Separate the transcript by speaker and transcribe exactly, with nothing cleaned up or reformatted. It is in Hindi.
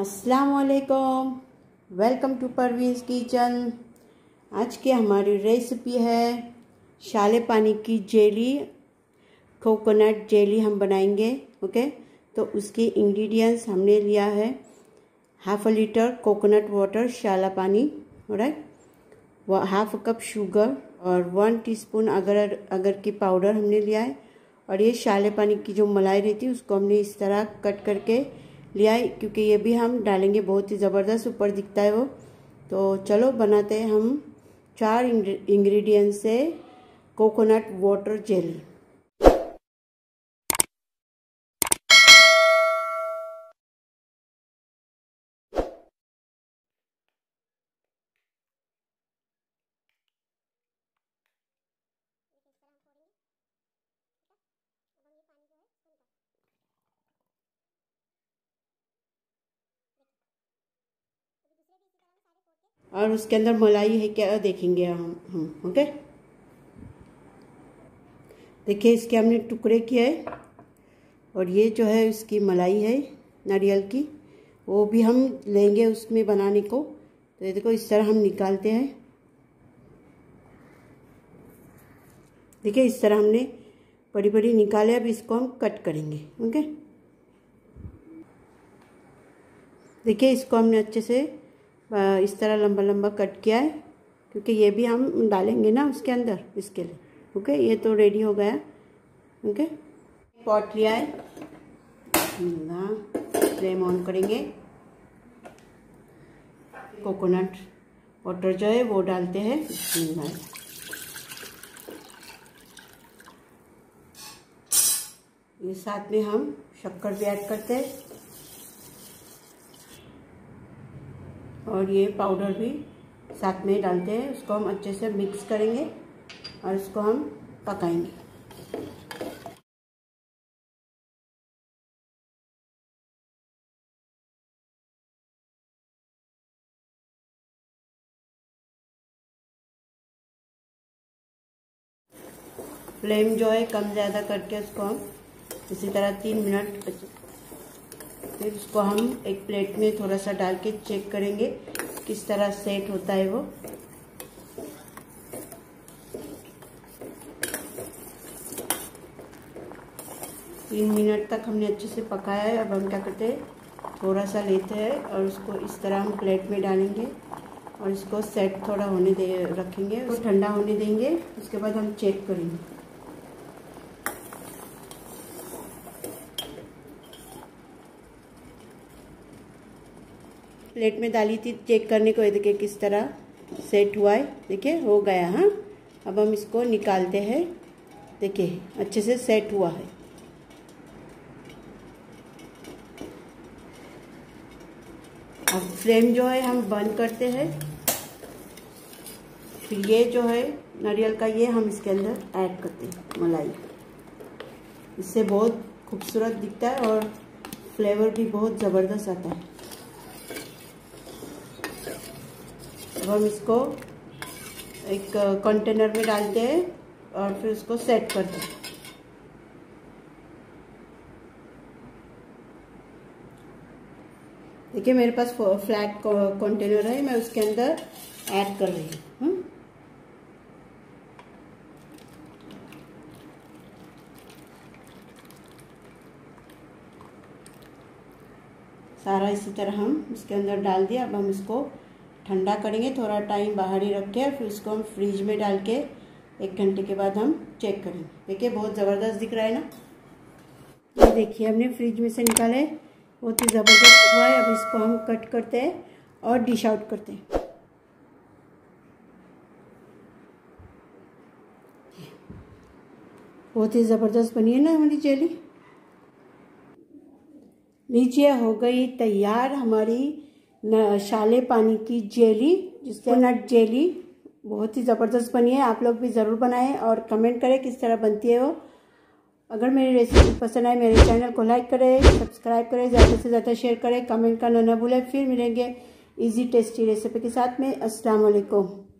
Speaker 1: अस्सलाम वालेकुम, वेलकम टू परवीज़ किचन। आज की हमारी रेसिपी है शाले पानी की जेली, कोकोनट जेली हम बनाएंगे। ओके, तो उसकी इंग्रेडिएंट्स हमने लिया है half a litre coconut water, शाला पानी, राइट, वो हाफ कप शुगर और वन टीस्पून अगर अगर की पाउडर हमने लिया है। और ये शाले पानी की जो मलाई रहती है उसको हमने इस तरह कट करके लिया है, क्योंकि ये भी हम डालेंगे, बहुत ही ज़बरदस्त ऊपर दिखता है वो। तो चलो बनाते हैं हम चार इंग्रेडिएंट से कोकोनट वाटर जेल। और उसके अंदर मलाई है क्या देखेंगे हम हम ओके। देखिए, इसके हमने टुकड़े किए हैं और ये जो है इसकी मलाई है नारियल की, वो भी हम लेंगे उसमें बनाने को। तो ये देखो, इस तरह हम निकालते हैं। देखिए, इस तरह हमने बड़ी बड़ी निकाले। अब इसको हम कट करेंगे। ओके, देखिए इसको हमने अच्छे से इस तरह लंबा लंबा कट किया है, क्योंकि ये भी हम डालेंगे ना उसके अंदर, इसके लिए। ओके, ये तो रेडी हो गया। ओके, पॉट लिया है, फ्लेम ऑन करेंगे, कोकोनट वाटर जो है वो डालते हैं। ये साथ में हम शक्कर भी ऐड करते हैं और ये पाउडर भी साथ में डालते हैं। उसको हम अच्छे से मिक्स करेंगे और इसको हम पकाएंगे। फ्लेम जो है कम ज़्यादा करके उसको हम इसी तरह तीन मिनट, फिर उसको हम एक प्लेट में थोड़ा सा डाल के चेक करेंगे किस तरह सेट होता है वो। तीन मिनट तक हमने अच्छे से पकाया है। अब हम क्या करते हैं, थोड़ा सा लेते हैं और उसको इस तरह हम प्लेट में डालेंगे और इसको सेट थोड़ा होने दे रखेंगे, उसको ठंडा होने देंगे। उसके बाद हम चेक करेंगे। प्लेट में डाली थी चेक करने को, देखिए किस तरह सेट हुआ है। देखिए हो गया। हाँ, अब हम इसको निकालते हैं। देखिए अच्छे से सेट हुआ है। अब फ्लेम जो है हम बंद करते हैं। फिर ये जो है नारियल का, ये हम इसके अंदर ऐड करते हैं मलाई। इससे बहुत खूबसूरत दिखता है और फ्लेवर भी बहुत ज़बरदस्त आता है। अब हम इसको एक कंटेनर में डालते हैं और फिर उसको सेट करते हैं। देखिए मेरे पास फ्लैट कंटेनर है, मैं उसके अंदर ऐड कर रही हूँ। सारा इसी तरह हम इसके अंदर डाल दिया। अब हम इसको ठंडा करेंगे, थोड़ा टाइम बाहर ही रख के, फिर उसको हम फ्रिज में डाल के एक घंटे के बाद हम चेक करेंगे। देखिए बहुत ज़बरदस्त दिख रहा है ना। ये देखिए हमने फ्रिज में से निकाले, बहुत ही ज़बरदस्त हुआ है। अब इसको हम कट करते हैं और डिश आउट करते हैं। बहुत ही ज़बरदस्त बनी है ना हमारी जेली। लीजिए, हो गई तैयार हमारी न शाले पानी की जेली, जिसके नट जेली बहुत ही ज़बरदस्त बनी है। आप लोग भी ज़रूर बनाएं और कमेंट करें किस तरह बनती है वो। अगर मेरी रेसिपी पसंद आए मेरे चैनल को लाइक करें, सब्सक्राइब करें, ज़्यादा से ज़्यादा शेयर करें, कमेंट करना न भूलें। फिर मिलेंगे इजी टेस्टी रेसिपी के साथ में। अस्सलाम वालेकुम।